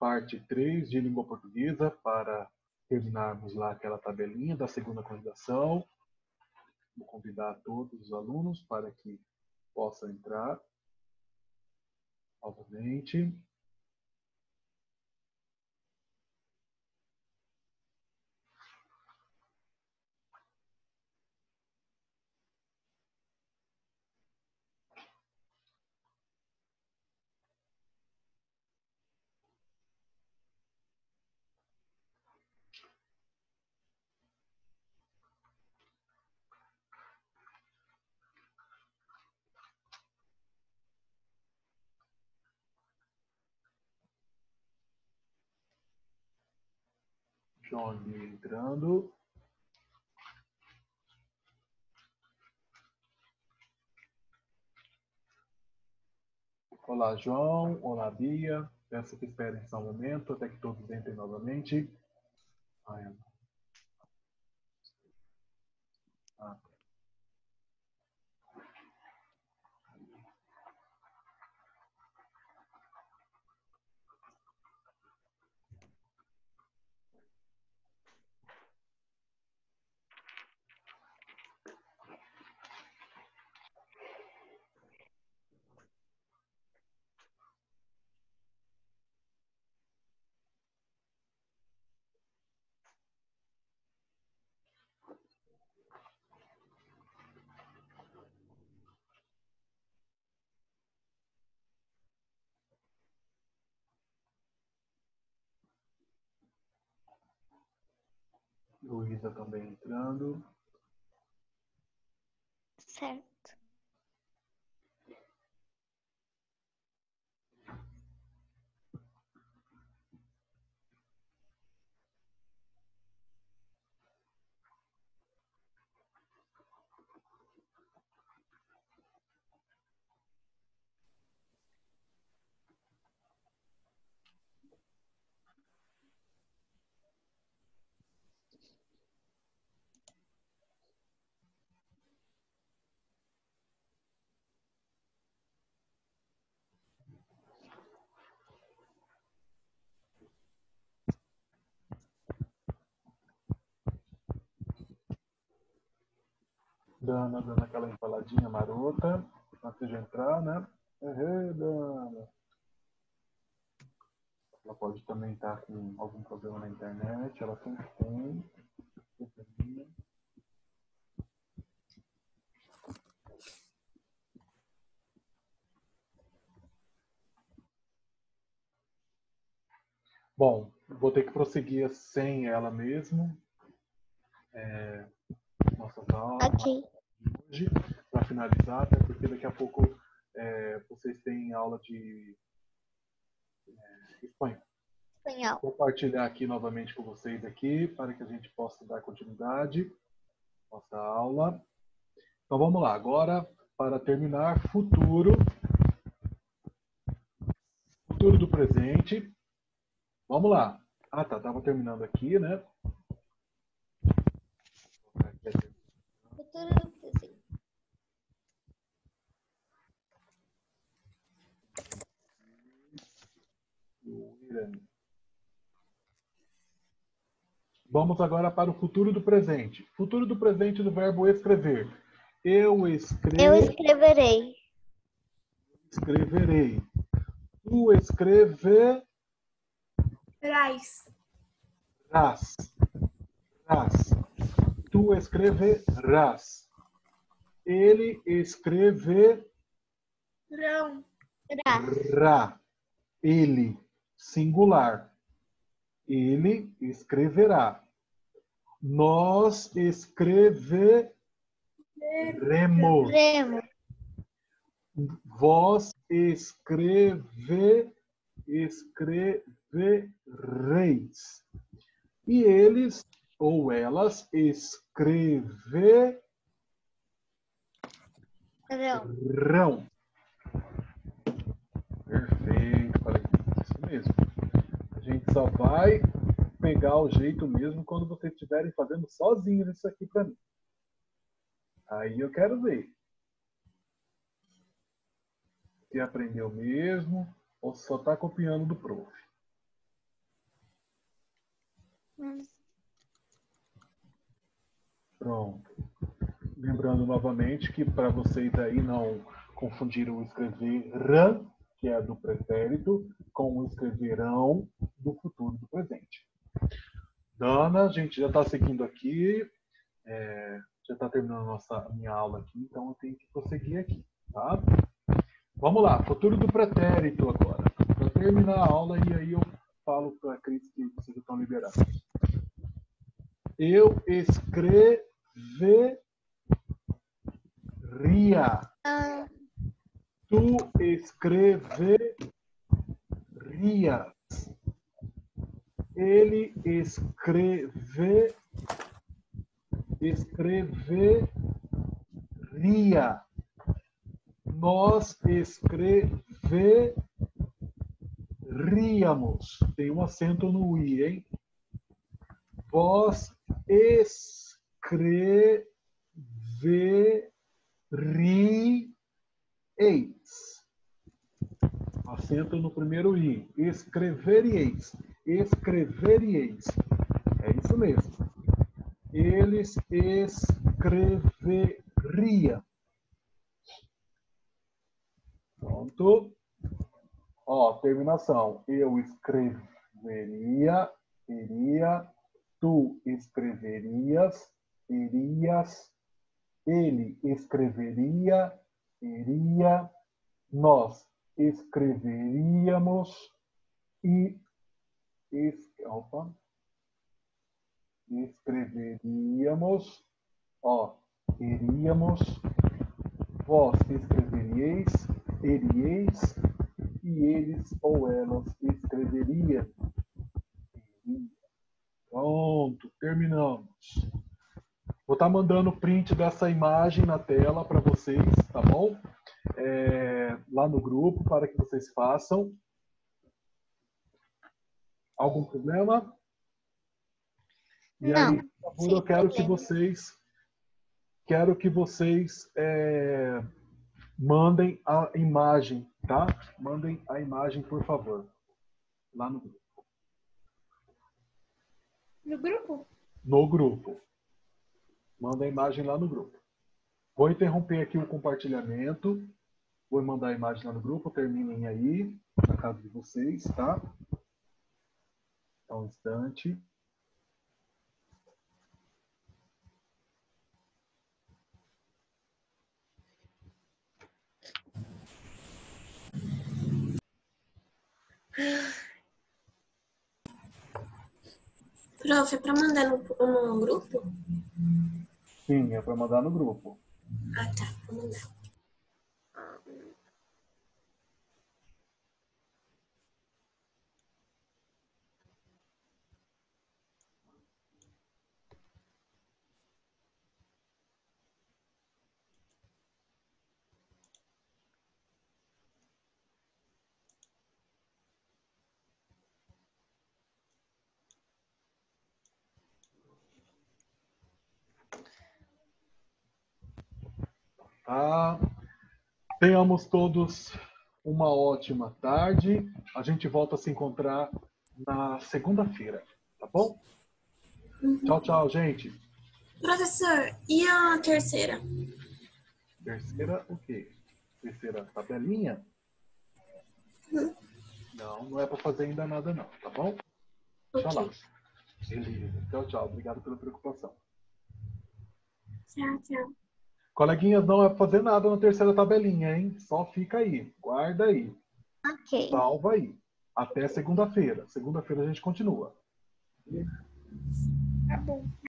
parte 3 de língua portuguesa para terminarmos lá aquela tabelinha da segunda conjugação. Vou convidar todos os alunos para que possam entrar novamente. Johnny entrando. Olá, João. Olá, Bia. Peço que esperem só um momento até que todos entrem novamente. Luísa também entrando. Certo. Dana dando aquela empaladinha marota antes de entrar, né? Dana. Ela pode também estar com algum problema na internet, ela sempre tem. Bom, vou ter que prosseguir sem ela mesmo. Nossas aulas Ok. hoje, para finalizar, até porque daqui a pouco vocês têm aula de espanhol. Espanhol. Vou compartilhar aqui novamente com vocês aqui para que a gente possa dar continuidade à nossa aula. Então vamos lá, agora para terminar, futuro do presente. Vamos lá. Ah, tá, estava terminando aqui, né? Futuro do presente. Vamos agora para o futuro do presente. Futuro do presente do verbo escrever. Eu escreverei. escreverei. Tu escreverás. Ras. Tu escreverás. Ele escreverá. Ele, singular. Ele escreverá. Nós escreveremos. Remo. Vós escrevereis. E eles ou elas escreverão. Perfeito, olha isso mesmo. A gente só vai pegar o jeito mesmo quando vocês estiverem fazendo sozinhos isso aqui para mim. Aí eu quero ver. Se aprendeu mesmo ou só está copiando do prof. Pronto. Lembrando novamente que para vocês aí não confundiram o escreverão, que é do pretérito, com o escreverão do futuro do presente. Dana, a gente já está seguindo aqui, já está terminando a minha aula aqui, então eu tenho que prosseguir aqui, tá? Vamos lá, futuro do pretérito agora. Para terminar a aula, e aí eu falo para a Cris que vocês estão liberados. Eu escreveria. Tu escreverias. Ele escreveria. Nós escreveríamos. Tem um acento no i, hein? Vós escreveríeis. Acento no primeiro i. Escreveríeis. Escreveríeis. É isso mesmo. Eles escreveriam. Pronto. Ó, terminação. Eu escreveria, iria. Tu escreverias, irias. Ele escreveria, iria. Nós escreveríamos e escreveríamos, ó, iríamos. Vós escreveríeis, irieis, e eles ou elas escreveriam. Pronto, terminamos. Vou estar mandando print dessa imagem na tela para vocês, tá bom? Lá no grupo, para que vocês façam. Algum problema? E Não, aí, por favor, eu quero que vocês mandem a imagem, tá? Mandem a imagem, por favor, lá no grupo. No grupo? No grupo. Manda a imagem lá no grupo. Vou interromper aqui o compartilhamento. Vou mandar a imagem lá no grupo. Terminem aí, na casa de vocês, tá? Só um instante. Prof, é para mandar no grupo? Sim, é para mandar no grupo. Ah, tá. Vou mandar. Tá? Tenhamos todos uma ótima tarde. A gente volta a se encontrar na segunda-feira, tá bom? Tchau, tchau, gente. Professor, e a terceira? Terceira o quê? Terceira tabelinha? Não, não é para fazer ainda nada não, tá bom? Deixa lá. Beleza. Tchau, tchau. Obrigado pela preocupação. Tchau, tchau. Coleguinhas, não é para fazer nada na terceira tabelinha, hein? Só fica aí. Guarda aí. Ok. Salva aí. Até segunda-feira. Segunda-feira a gente continua. Tá bom.